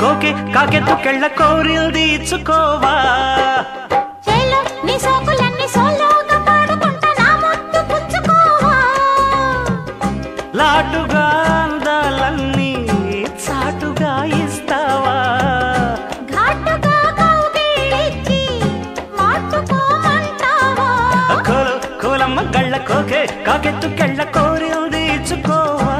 కోకే కాకెత్తుకెళ్ళ కోరిల్ది ఇచ్చుకోవా లాటుగా అందాలన్నీ చాటుగా ఇస్తావా కోలమ్మ గళ్ళ కోకే కాకెత్తుకెళ్ళ కోరిల్ది ఇచ్చుకోవా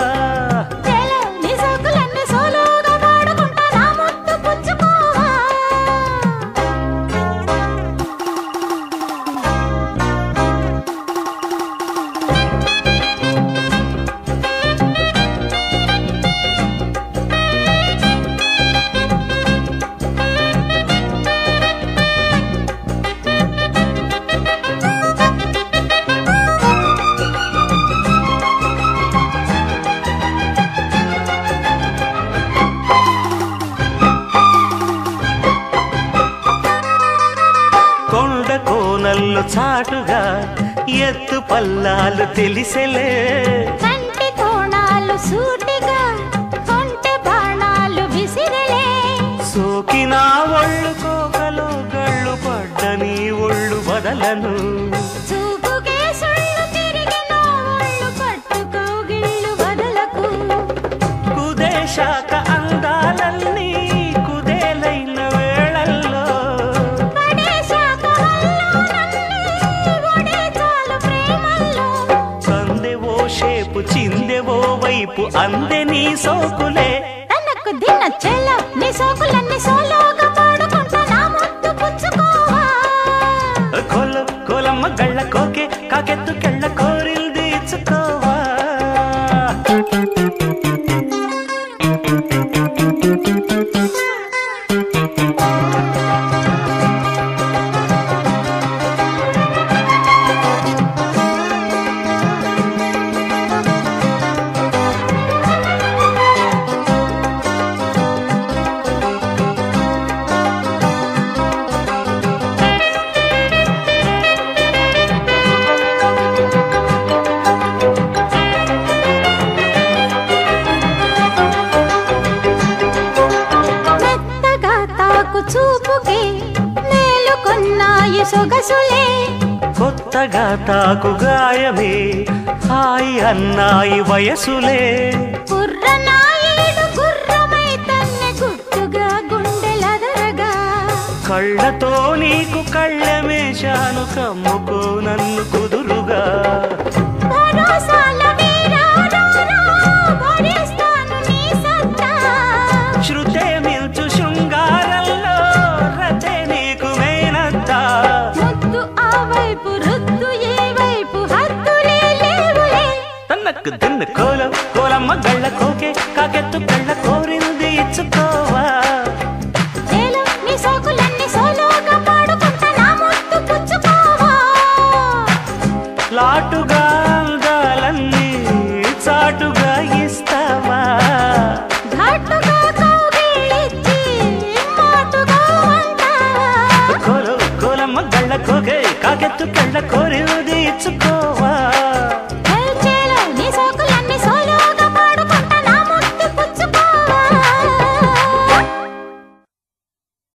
కోనల్లో చాటుగా ఎత్తు పల్లాలు తెలిసెలే కంటి కోణాలు సూటిగా కొంటె బాణాలు విసిరలే సోకిన ఒళ్ళు కోకలో గళ్ళు పడ్డ నీ ఒళ్ళు బదలను చూపుకే సుళ్ళు తిరిగిన ఒళ్ళు పట్టుకోగిళ్ళు బదలకు కుదేశాక అందాలన్నీ కుదేలైన వేళల్లో షేపు చిందెవో వైపు అందే నీ సోకులే తనకు దిన చెల్ల నీ సోకులన్నీ సోలోగా పాడుకుంటా నా ముద్దు పుచ్చుకోవా కోలమ్మ గళ్ళ కోకే కాకెత్తుకెళ్ళ కోరిల్ది ఇచ్చుకోవా చూపుకే మేలుకొన్నాయి సొగసులే కొత్తగా తాకు గాయమే హాయి అన్నాయి వయసులే కుర్రనాయుడు గుర్రమై తన్నే గుట్టుగా గుండెలదరగా కళ్ళతో నీకు కళ్ళమేశాను కమ్ముకో నన్ను కుదురుగా శృతే మిల్చు శృంగారంలో రతే నీకు మేనత్తా ముద్దు ఆ వైపు రుద్దు ఏ వైపు హద్దులే లేవులే తన్నకు దిన్ను కోలమ్మ గళ్ళ కోకే కాకెత్తు కళ్ళ కోరింది ఇచ్చుకోవా నీ సోకులన్నీ సోలోగా పాడుకుంటా నా ముద్దు పుచ్చుకోవా లాటుగా అందాలన్నీ చాటుగా ఇస్తావా ఘాటుగా కౌగిలించి మాటుగా అంటావా కోలమ్మ గళ్ళ కోకే కాకెత్తు కళ్ళ కోరిది ఇచ్చుకో